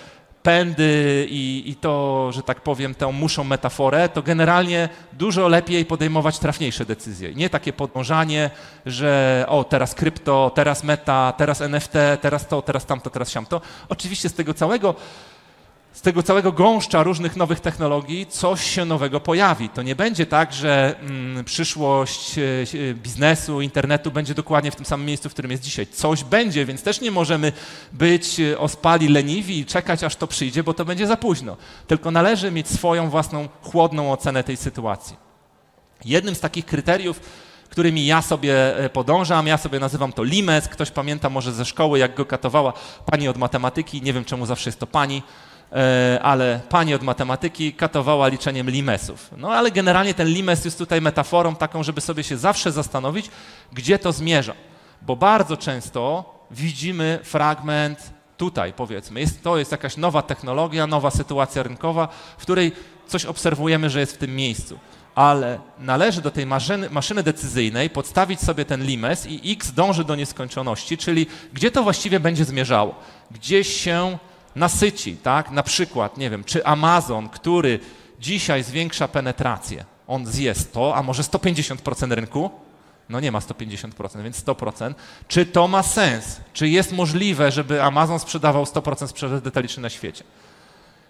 pędy i, i to, że tak powiem, tę muszą metaforę, to generalnie dużo lepiej podejmować trafniejsze decyzje. Nie takie podążanie, że o, teraz krypto, teraz meta, teraz N F T, teraz to, teraz tamto, teraz siamto. Oczywiście z tego całego, z tego całego gąszcza różnych nowych technologii coś się nowego pojawi. To nie będzie tak, że mm, przyszłość e, biznesu, internetu będzie dokładnie w tym samym miejscu, w którym jest dzisiaj. Coś będzie, więc też nie możemy być ospali, leniwi i czekać, aż to przyjdzie, bo to będzie za późno. Tylko należy mieć swoją własną chłodną ocenę tej sytuacji. Jednym z takich kryteriów, którymi ja sobie podążam, ja sobie nazywam to limes. Ktoś pamięta może ze szkoły, jak go katowała pani od matematyki, nie wiem czemu zawsze jest to pani, ale pani od matematyki katowała liczeniem limesów. No ale generalnie ten limes jest tutaj metaforą taką, żeby sobie się zawsze zastanowić, gdzie to zmierza. Bo bardzo często widzimy fragment tutaj, powiedzmy. Jest, to jest jakaś nowa technologia, nowa sytuacja rynkowa, w której coś obserwujemy, że jest w tym miejscu. Ale należy do tej maszyny, maszyny decyzyjnej podstawić sobie ten limes i X dąży do nieskończoności, czyli gdzie to właściwie będzie zmierzało. Gdzieś się nasyci, tak? Na przykład, nie wiem, czy Amazon, który dzisiaj zwiększa penetrację, on zje sto, a może sto pięćdziesiąt procent rynku? No nie ma sto pięćdziesiąt procent, więc sto procent. Czy to ma sens? Czy jest możliwe, żeby Amazon sprzedawał sto procent sprzedaży detalicznej na świecie?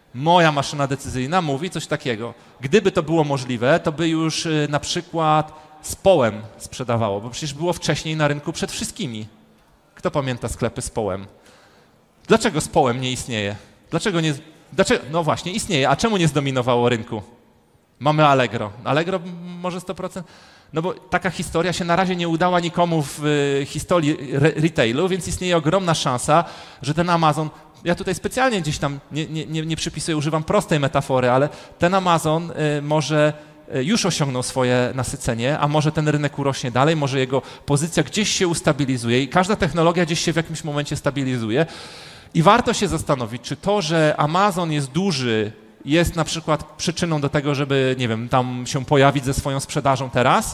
Moja maszyna decyzyjna mówi coś takiego. Gdyby to było możliwe, to by już y, na przykład z połem sprzedawało, bo przecież było wcześniej na rynku przed wszystkimi. Kto pamięta sklepy z połem? Dlaczego z połem nie istnieje? Dlaczego nie... Dlaczego? No właśnie, istnieje. A czemu nie zdominowało rynku? Mamy Allegro. Allegro może sto procent? No bo taka historia się na razie nie udała nikomu w y, historii re retailu, więc istnieje ogromna szansa, że ten Amazon, ja tutaj specjalnie gdzieś tam nie, nie, nie, nie przypisuję, używam prostej metafory, ale ten Amazon y, może y, już osiągnął swoje nasycenie, a może ten rynek urośnie dalej, może jego pozycja gdzieś się ustabilizuje i każda technologia gdzieś się w jakimś momencie stabilizuje. I warto się zastanowić, czy to, że Amazon jest duży, jest na przykład przyczyną do tego, żeby, nie wiem, tam się pojawić ze swoją sprzedażą teraz,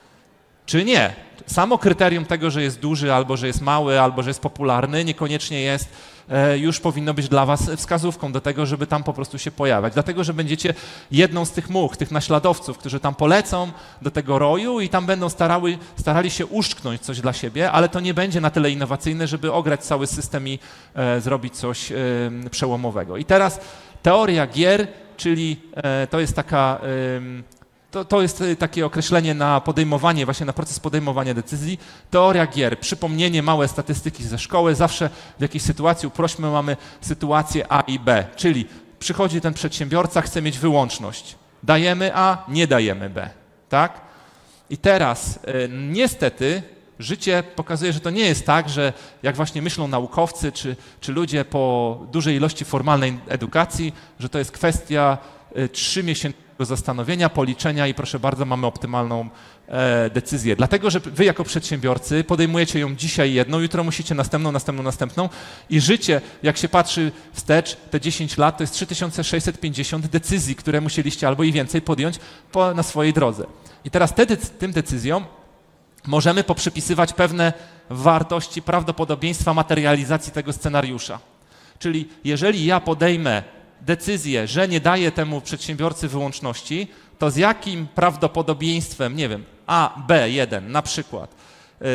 czy nie. Samo kryterium tego, że jest duży, albo że jest mały, albo że jest popularny, niekoniecznie jest, e, już powinno być dla was wskazówką do tego, żeby tam po prostu się pojawiać. Dlatego, że będziecie jedną z tych much, tych naśladowców, którzy tam polecą do tego roju i tam będą starały, starali się uszczknąć coś dla siebie, ale to nie będzie na tyle innowacyjne, żeby ograć cały system i e, zrobić coś e, przełomowego. I teraz teoria gier, czyli e, to jest taka... E, To, to jest takie określenie na podejmowanie, właśnie na proces podejmowania decyzji. Teoria gier, przypomnienie, małe statystyki ze szkoły. Zawsze w jakiejś sytuacji, uprośmy, mamy sytuację A i B, czyli przychodzi ten przedsiębiorca, chce mieć wyłączność. Dajemy A, nie dajemy B, tak? I teraz y, niestety życie pokazuje, że to nie jest tak, że jak właśnie myślą naukowcy czy, czy ludzie po dużej ilości formalnej edukacji, że to jest kwestia y, trzy miesięcy zastanowienia, policzenia i proszę bardzo, mamy optymalną e, decyzję. Dlatego, że wy jako przedsiębiorcy podejmujecie ją dzisiaj jedną, jutro musicie następną, następną, następną i życie, jak się patrzy wstecz, te dziesięć lat, to jest trzy tysiące sześćset pięćdziesiąt decyzji, które musieliście albo i więcej podjąć po, na swojej drodze. I teraz te, tym decyzjom możemy poprzypisywać pewne wartości prawdopodobieństwa materializacji tego scenariusza. Czyli jeżeli ja podejmę decyzję, że nie daje temu przedsiębiorcy wyłączności, to z jakim prawdopodobieństwem, nie wiem, A, B jeden na przykład, yy,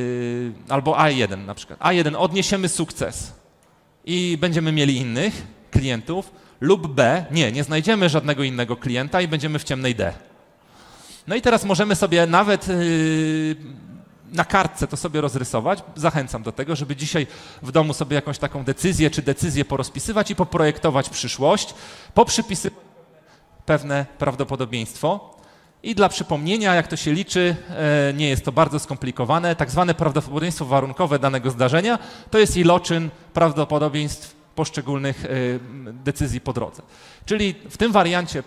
albo A jeden na przykład, A jeden odniesiemy sukces i będziemy mieli innych klientów, lub B, nie, nie znajdziemy żadnego innego klienta i będziemy w ciemnej D. No i teraz możemy sobie nawet yy, na kartce to sobie rozrysować. Zachęcam do tego, żeby dzisiaj w domu sobie jakąś taką decyzję czy decyzję porozpisywać i poprojektować przyszłość, poprzypisywać pewne prawdopodobieństwo. I dla przypomnienia, jak to się liczy, nie jest to bardzo skomplikowane, tak zwane prawdopodobieństwo warunkowe danego zdarzenia to jest iloczyn prawdopodobieństw poszczególnych decyzji po drodze. Czyli w tym wariancie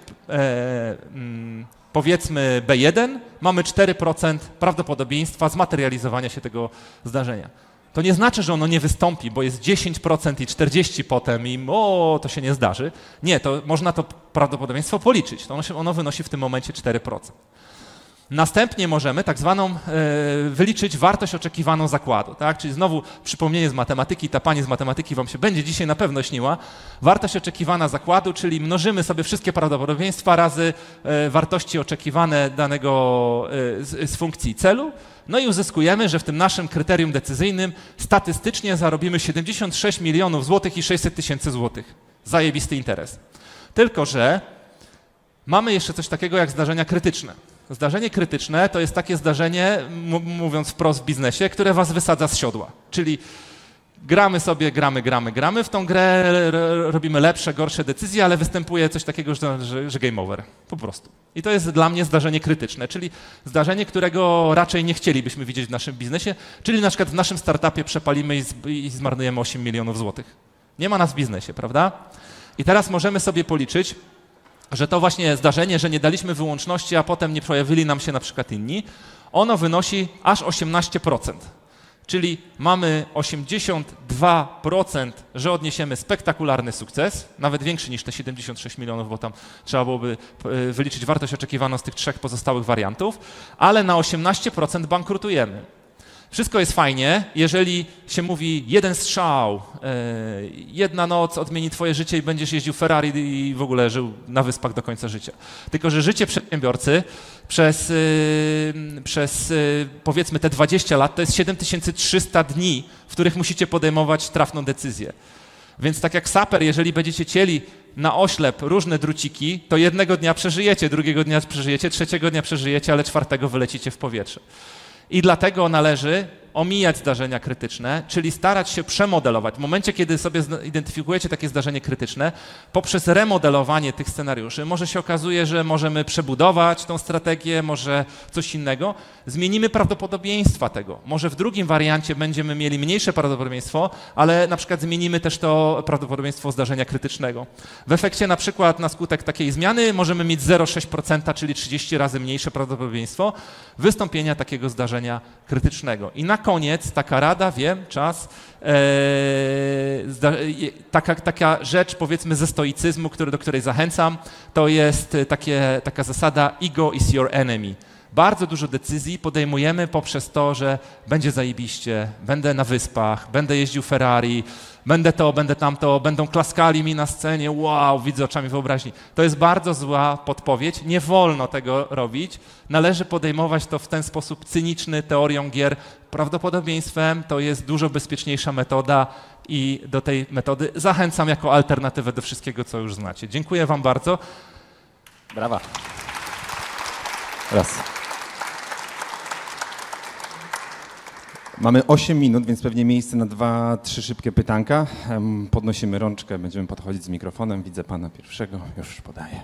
powiedzmy B jeden, mamy cztery procent prawdopodobieństwa zmaterializowania się tego zdarzenia. To nie znaczy, że ono nie wystąpi, bo jest dziesięć procent i czterdzieści procent potem i o, to się nie zdarzy. Nie, to można to prawdopodobieństwo policzyć. To ono, się, ono wynosi w tym momencie cztery procent. Następnie możemy tak zwaną y, wyliczyć wartość oczekiwaną zakładu, tak? Czyli znowu przypomnienie z matematyki, ta pani z matematyki wam się będzie dzisiaj na pewno śniła. Wartość oczekiwana zakładu, czyli mnożymy sobie wszystkie prawdopodobieństwa razy y, wartości oczekiwane danego y, z, z funkcji celu, no i uzyskujemy, że w tym naszym kryterium decyzyjnym statystycznie zarobimy siedemdziesiąt sześć milionów złotych i sześćset tysięcy złotych. Zajebisty interes. Tylko że mamy jeszcze coś takiego jak zdarzenia krytyczne. Zdarzenie krytyczne to jest takie zdarzenie, mówiąc wprost w biznesie, które was wysadza z siodła. Czyli gramy sobie, gramy, gramy, gramy w tą grę, robimy lepsze, gorsze decyzje, ale występuje coś takiego, że, że game over. Po prostu. I to jest dla mnie zdarzenie krytyczne, czyli zdarzenie, którego raczej nie chcielibyśmy widzieć w naszym biznesie, czyli na przykład w naszym startupie przepalimy i, z, i zmarnujemy osiem milionów złotych. Nie ma nas w biznesie, prawda? I teraz możemy sobie policzyć, że to właśnie zdarzenie, że nie daliśmy wyłączności, a potem nie przejawili nam się na przykład inni, ono wynosi aż osiemnaście procent. Czyli mamy osiemdziesiąt dwa procent, że odniesiemy spektakularny sukces, nawet większy niż te siedemdziesiąt sześć milionów, bo tam trzeba byłoby wyliczyć wartość oczekiwaną z tych trzech pozostałych wariantów, ale na osiemnaście procent bankrutujemy. Wszystko jest fajnie, jeżeli się mówi jeden strzał, jedna noc odmieni twoje życie i będziesz jeździł Ferrari i w ogóle żył na wyspach do końca życia. Tylko że życie przedsiębiorcy przez, przez powiedzmy te dwadzieścia lat to jest siedem tysięcy trzysta dni, w których musicie podejmować trafną decyzję. Więc tak jak saper, jeżeli będziecie cieli na oślep różne druciki, to jednego dnia przeżyjecie, drugiego dnia przeżyjecie, trzeciego dnia przeżyjecie, ale czwartego wylecicie w powietrze. I dlatego należy omijać zdarzenia krytyczne, czyli starać się przemodelować. W momencie, kiedy sobie identyfikujecie takie zdarzenie krytyczne, poprzez remodelowanie tych scenariuszy, może się okazuje, że możemy przebudować tą strategię, może coś innego, zmienimy prawdopodobieństwa tego. Może w drugim wariancie będziemy mieli mniejsze prawdopodobieństwo, ale na przykład zmienimy też to prawdopodobieństwo zdarzenia krytycznego. W efekcie na przykład na skutek takiej zmiany możemy mieć zero przecinek sześć procent, czyli trzydzieści razy mniejsze prawdopodobieństwo wystąpienia takiego zdarzenia krytycznego. I na koniec taka rada, wiem, czas, e, zda, taka, taka rzecz powiedzmy ze stoicyzmu, który, do której zachęcam, to jest takie, taka zasada ego is your enemy. Bardzo dużo decyzji podejmujemy poprzez to, że będzie zajebiście, będę na wyspach, będę jeździł Ferrari, będę to, będę tamto, będą klaskali mi na scenie, wow, widzę oczami wyobraźni. To jest bardzo zła podpowiedź, nie wolno tego robić. Należy podejmować to w ten sposób cyniczny, teorią gier, prawdopodobieństwem, to jest dużo bezpieczniejsza metoda i do tej metody zachęcam jako alternatywę do wszystkiego, co już znacie. Dziękuję wam bardzo.
Brawa. Raz. Mamy osiem minut, więc pewnie miejsce na dwa, trzy szybkie pytanka. Podnosimy rączkę, będziemy podchodzić z mikrofonem. Widzę pana pierwszego, już podaję.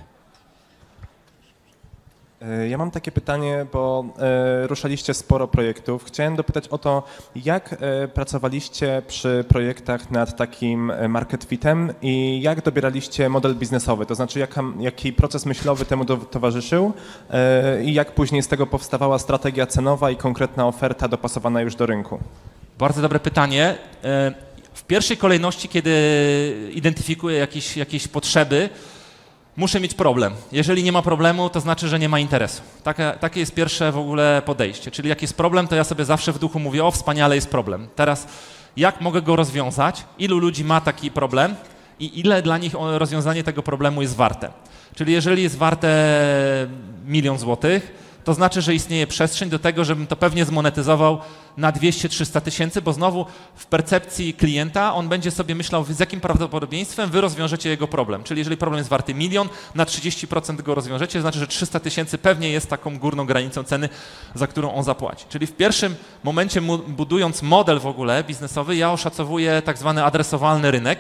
Ja mam takie pytanie, bo e, ruszaliście sporo projektów. Chciałem dopytać o to, jak e, pracowaliście przy projektach nad takim market fitem i jak dobieraliście model biznesowy, to znaczy jaka, jaki proces myślowy temu do, towarzyszył e, i jak później z tego powstawała strategia cenowa i konkretna oferta dopasowana już do rynku?
Bardzo dobre pytanie. W pierwszej kolejności, kiedy identyfikuję jakieś, jakieś potrzeby, muszę mieć problem. Jeżeli nie ma problemu, to znaczy, że nie ma interesu. Takie, takie jest pierwsze w ogóle podejście. Czyli jak jest problem, to ja sobie zawsze w duchu mówię, o wspaniale jest problem. Teraz jak mogę go rozwiązać? Ilu ludzi ma taki problem i ile dla nich rozwiązanie tego problemu jest warte? Czyli jeżeli jest warte milion złotych, to znaczy, że istnieje przestrzeń do tego, żebym to pewnie zmonetyzował na dwieście trzysta tysięcy, bo znowu w percepcji klienta on będzie sobie myślał, z jakim prawdopodobieństwem wy rozwiążecie jego problem. Czyli jeżeli problem jest warty milion, na trzydzieści procent go rozwiążecie, to znaczy, że trzysta tysięcy pewnie jest taką górną granicą ceny, za którą on zapłaci. Czyli w pierwszym momencie budując model w ogóle biznesowy, ja oszacowuję tak zwany adresowalny rynek,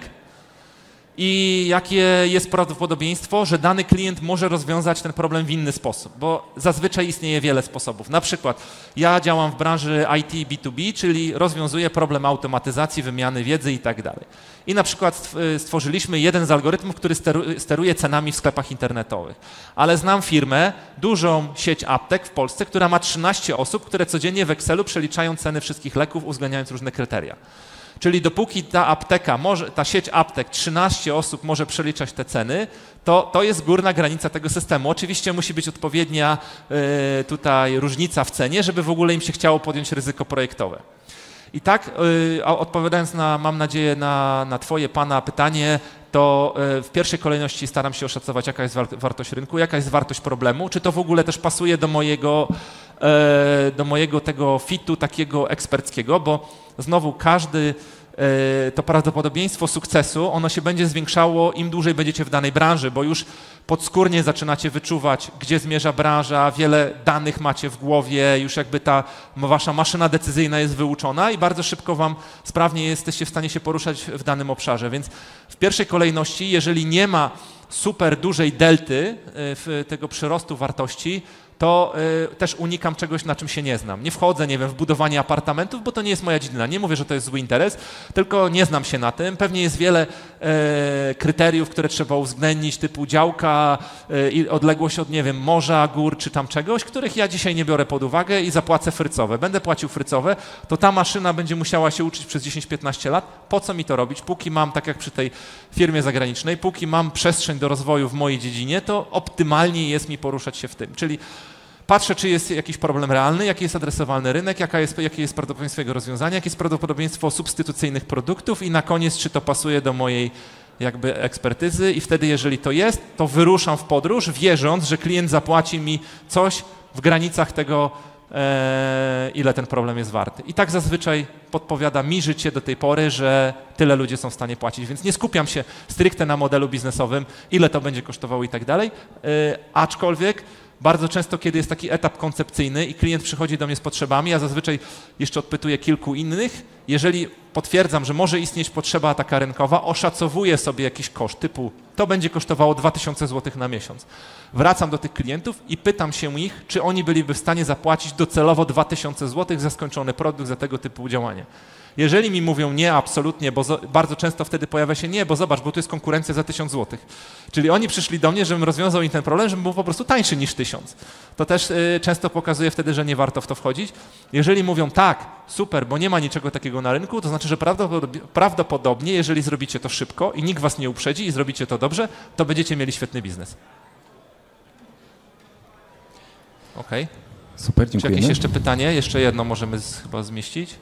i jakie jest prawdopodobieństwo, że dany klient może rozwiązać ten problem w inny sposób, bo zazwyczaj istnieje wiele sposobów. Na przykład ja działam w branży I T B dwa B, czyli rozwiązuję problem automatyzacji, wymiany wiedzy i tak dalej. I na przykład stworzyliśmy jeden z algorytmów, który steruje cenami w sklepach internetowych. Ale znam firmę, dużą sieć aptek w Polsce, która ma trzynaście osób, które codziennie w Excelu przeliczają ceny wszystkich leków, uwzględniając różne kryteria. Czyli dopóki ta apteka, może, ta sieć aptek, trzynaście osób może przeliczać te ceny, to, to jest górna granica tego systemu. Oczywiście musi być odpowiednia y, tutaj różnica w cenie, żeby w ogóle im się chciało podjąć ryzyko projektowe. I tak, y, odpowiadając na, mam nadzieję, na, na twoje, pana pytanie, to y, w pierwszej kolejności staram się oszacować, jaka jest war- wartość rynku, jaka jest wartość problemu, czy to w ogóle też pasuje do mojego, y, do mojego tego fitu takiego eksperckiego, bo znowu każdy to prawdopodobieństwo sukcesu, ono się będzie zwiększało, im dłużej będziecie w danej branży, bo już podskórnie zaczynacie wyczuwać, gdzie zmierza branża, wiele danych macie w głowie, już jakby ta wasza maszyna decyzyjna jest wyuczona i bardzo szybko wam sprawnie jesteście w stanie się poruszać w danym obszarze. Więc w pierwszej kolejności, jeżeli nie ma super dużej delty w tego przyrostu wartości, to y, też unikam czegoś, na czym się nie znam. Nie wchodzę, nie wiem, w budowanie apartamentów, bo to nie jest moja dziedzina. Nie mówię, że to jest zły interes, tylko nie znam się na tym. Pewnie jest wiele y, kryteriów, które trzeba uwzględnić, typu działka y, i odległość od, nie wiem, morza, gór czy tam czegoś, których ja dzisiaj nie biorę pod uwagę i zapłacę frycowe. Będę płacił frycowe, to ta maszyna będzie musiała się uczyć przez dziesięć piętnaście lat. Po co mi to robić? Póki mam, tak jak przy tej firmie zagranicznej, póki mam przestrzeń do rozwoju w mojej dziedzinie, to optymalnie jest mi poruszać się w tym. Czyli patrzę, czy jest jakiś problem realny, jaki jest adresowalny rynek, jaka jest, jakie jest prawdopodobieństwo jego rozwiązania, jakie jest prawdopodobieństwo substytucyjnych produktów i na koniec, czy to pasuje do mojej jakby ekspertyzy i wtedy, jeżeli to jest, to wyruszam w podróż, wierząc, że klient zapłaci mi coś w granicach tego e, ile ten problem jest warty. I tak zazwyczaj podpowiada mi życie do tej pory, że tyle ludzie są w stanie płacić, więc nie skupiam się stricte na modelu biznesowym, ile to będzie kosztowało i tak dalej, e, aczkolwiek bardzo często, kiedy jest taki etap koncepcyjny i klient przychodzi do mnie z potrzebami, ja zazwyczaj jeszcze odpytuję kilku innych. Jeżeli potwierdzam, że może istnieć potrzeba taka rynkowa, oszacowuję sobie jakiś koszt typu to będzie kosztowało dwa tysiące złotych na miesiąc. Wracam do tych klientów i pytam się ich, czy oni byliby w stanie zapłacić docelowo dwa tysiące złotych za skończony produkt, za tego typu działanie. Jeżeli mi mówią nie, absolutnie, bo bardzo często wtedy pojawia się nie, bo zobacz, bo tu jest konkurencja za tysiąc złotych. Czyli oni przyszli do mnie, żebym rozwiązał im ten problem, żebym był po prostu tańszy niż tysiąc. To też y, często pokazuje wtedy, że nie warto w to wchodzić. Jeżeli mówią tak, super, bo nie ma niczego takiego na rynku, to znaczy, że prawdopodobnie, prawdopodobnie jeżeli zrobicie to szybko i nikt was nie uprzedzi i zrobicie to dobrze, to będziecie mieli świetny biznes. Okej. Okay.
Super,
Czy
dziękujemy.
jakieś jeszcze pytanie? Jeszcze jedno możemy z, chyba zmieścić.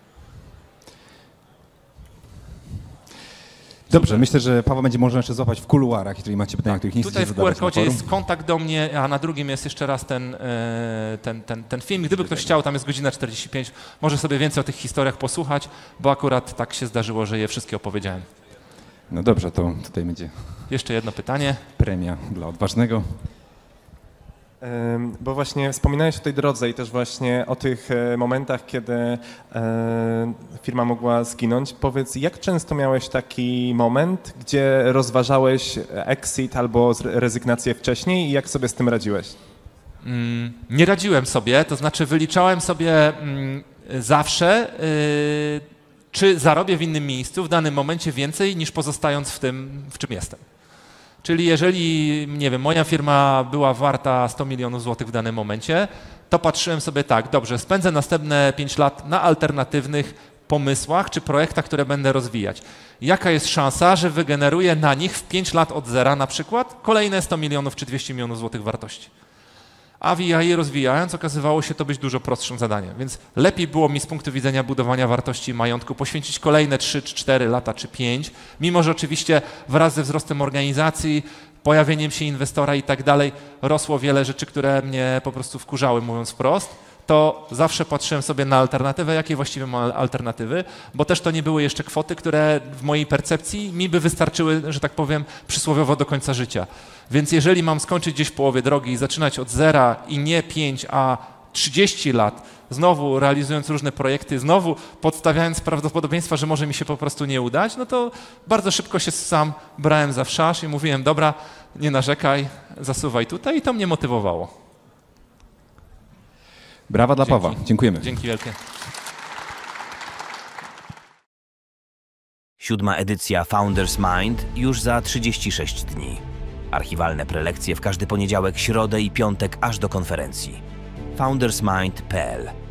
Dobrze, myślę, że Paweł będzie można jeszcze złapać w kuluarach, jeżeli macie pytania,
Tak.
których nie
Tutaj
chcecie
w Q R
zadawać na
kodzie
forum.
jest kontakt do mnie, a na drugim jest jeszcze raz ten, ten, ten, ten film. Gdyby ktoś chciał, tam jest godzina czterdzieści pięć, może sobie więcej o tych historiach posłuchać, bo akurat tak się zdarzyło, że je wszystkie opowiedziałem.
No dobrze, to tutaj będzie
Jeszcze jedno pytanie.
premia dla odważnego.
Bo właśnie wspominałeś o tej drodze i też właśnie o tych momentach, kiedy firma mogła zginąć. Powiedz, jak często miałeś taki moment, gdzie rozważałeś exit albo rezygnację wcześniej i jak sobie z tym radziłeś?
Mm, nie radziłem sobie, to znaczy wyliczałem sobie mm, zawsze, yy, czy zarobię w innym miejscu w danym momencie więcej niż pozostając w tym, w czym jestem. Czyli jeżeli, nie wiem, moja firma była warta sto milionów złotych w danym momencie, to patrzyłem sobie tak, dobrze, spędzę następne pięć lat na alternatywnych pomysłach czy projektach, które będę rozwijać. Jaka jest szansa, że wygeneruję na nich w pięć lat od zera na przykład kolejne sto milionów czy dwieście milionów złotych wartości? A w A I rozwijając okazywało się to być dużo prostszym zadaniem, więc lepiej było mi z punktu widzenia budowania wartości majątku poświęcić kolejne trzy czy cztery lata czy pięć, mimo że oczywiście wraz ze wzrostem organizacji, pojawieniem się inwestora i tak dalej rosło wiele rzeczy, które mnie po prostu wkurzały, mówiąc wprost, to zawsze patrzyłem sobie na alternatywę, jakie właściwie mam alternatywy, bo też to nie były jeszcze kwoty, które w mojej percepcji mi by wystarczyły, że tak powiem, przysłowiowo do końca życia. Więc jeżeli mam skończyć gdzieś w połowie drogi i zaczynać od zera i nie pięć, a trzydzieści lat, znowu realizując różne projekty, znowu podstawiając prawdopodobieństwa, że może mi się po prostu nie udać, no to bardzo szybko się sam brałem za wszasz i mówiłem, dobra, nie narzekaj, zasuwaj tutaj i to mnie motywowało.
Brawa dla
Dzięki.
Pawła. Dziękujemy.
Dzięki wielkie.
Siódma edycja Founders Mind już za trzydzieści sześć dni. Archiwalne prelekcje w każdy poniedziałek, środę i piątek aż do konferencji. founders mind kropka p l